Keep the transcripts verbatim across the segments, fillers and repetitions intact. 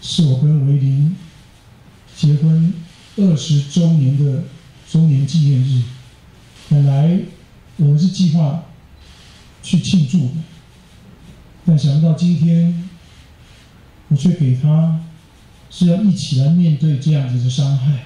是我跟维林结婚二十周年的周年纪念日。本来我们是计划去庆祝的，但想不到今天我却给他是要一起来面对这样子的伤害。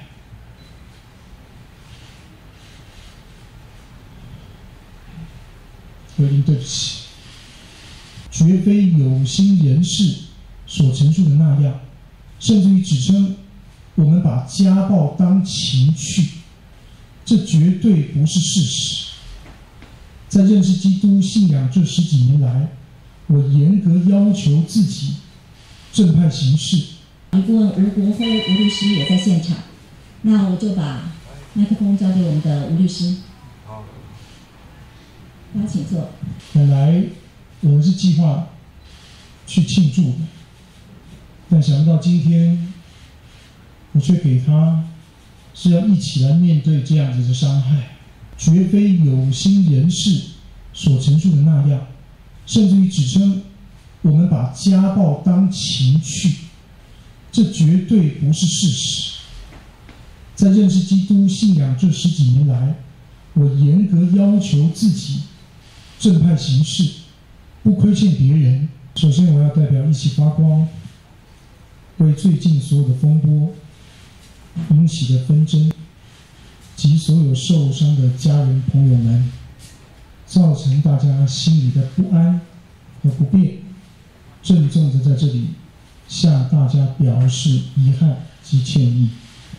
维林，对不起，绝非有心人士所陈述的那样，甚至于指称我们把家暴当情趣，这绝对不是事实。在认识基督信仰这十几年来，我严格要求自己正派行事。 顾问吴国辉吴律师也在现场，那我就把麦克风交给我们的吴律师。好，大家请坐。 本来我们是计划去庆祝的，但想不到今天我却给他是要一起来面对这样子的伤害，绝非有心人士所陈述的那样，甚至于指称我们把家暴当情趣，这绝对不是事实。在认识基督信仰这十几年来，我严格要求自己正派行事，不亏欠别人。首先，我要代表一起发光，为最近所有的风波引起的纷争及所有受伤的家人朋友们，造成大家心里的不安和不便，郑重地在这里向大家表示遗憾及歉意。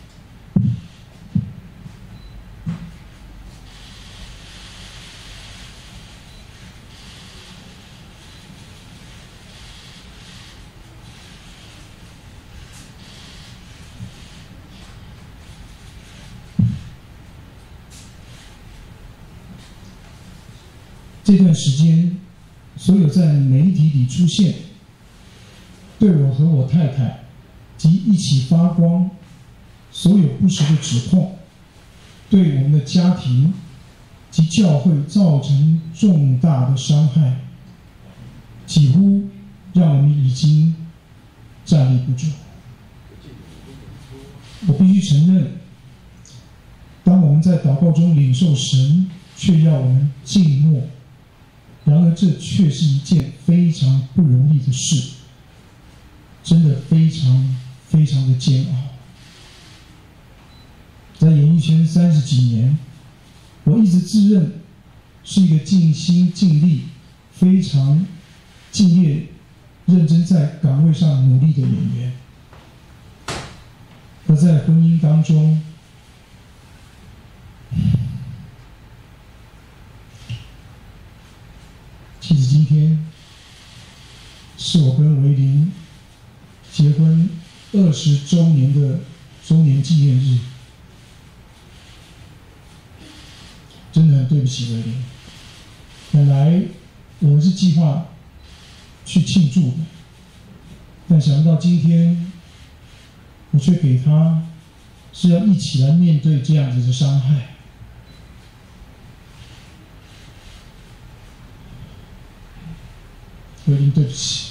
这段时间，所有在媒体里出现对我和我太太及一起发光所有不实的指控，对我们的家庭及教会造成重大的伤害，几乎让我们已经站立不住。我必须承认，当我们在祷告中领受神，却要我们静默。然而，这却是一件非常不容易的事，真的非常非常的煎熬。在演艺圈三十几年，我一直自认是一个尽心尽力、非常敬业、认真在岗位上努力的演员。而在婚姻当中，其实今天是我跟维林结婚二十周年的周年纪念日，真的很对不起维林。本来我们是计划去庆祝的，但想不到今天我却给他是要一起来面对这样子的伤害。维林，对不起。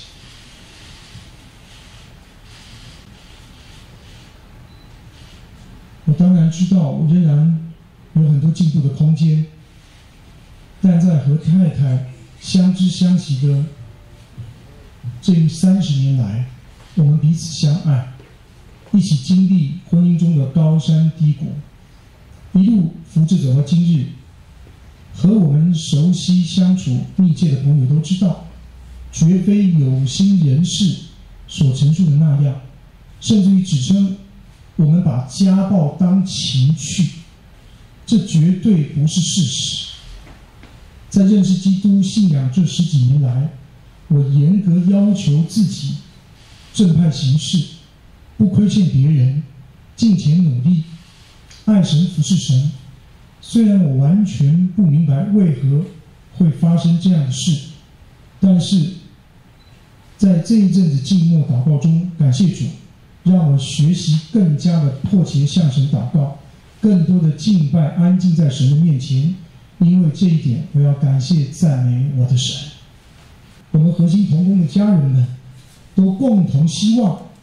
我当然知道，我仍然有很多进步的空间，但在和太太相知相惜的这三十年来，我们彼此相爱，一起经历婚姻中的高山低谷，一路扶着走到今日。和我们熟悉相处密切的朋友都知道，绝非有心人士所陈述的那样，甚至于指称我们把家暴当情趣，这绝对不是事实。在认识基督信仰这十几年来，我严格要求自己正派行事，不亏欠别人，尽前努力，爱神服侍神。虽然我完全不明白为何会发生这样的事，但是在这一阵子静默祷告中，感谢主，让我学习更加的迫切向神祷告，更多的敬拜，安静在神的面前。因为这一点，我要感谢赞美我的神。我们核心同工的家人们，都共同希望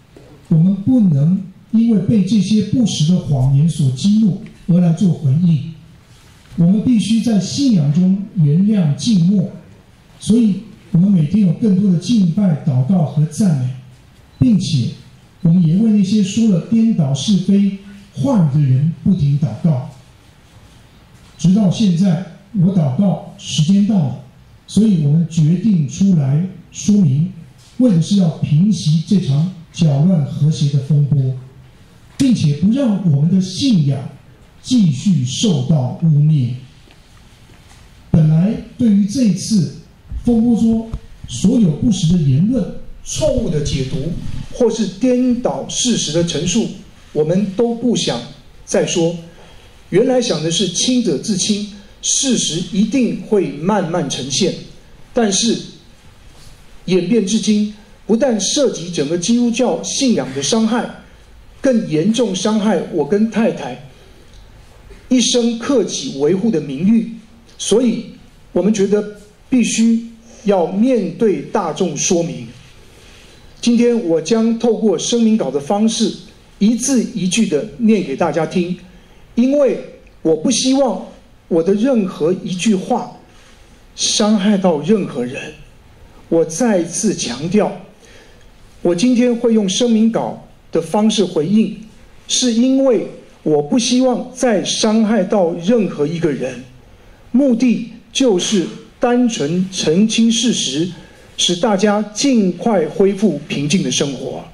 我们不能因为被这些不实的谎言所激怒而来做回应。我们必须在信仰中原谅静默，所以我们每天有更多的敬拜、祷告和赞美，并且我们也为那些说了颠倒是非话语的人不停祷告。直到现在，我祷告时间到了，所以我们决定出来说明，为的是要平息这场搅乱和谐的风波，并且不让我们的信仰继续受到污蔑。本来对于这一次风波中所有不实的言论、错误的解读，或是颠倒事实的陈述，我们都不想再说。原来想的是清者自清，事实一定会慢慢呈现。但是演变至今，不但涉及整个基督教信仰的伤害，更严重伤害我跟太太一生克己维护的名誉。所以我们觉得必须要面对大众说明。今天我将透过声明稿的方式，一字一句的念给大家听，因为我不希望我的任何一句话伤害到任何人。我再次强调，我今天会用声明稿的方式回应，是因为我不希望再伤害到任何一个人，目的就是单纯澄清事实，使大家尽快恢复平静的生活。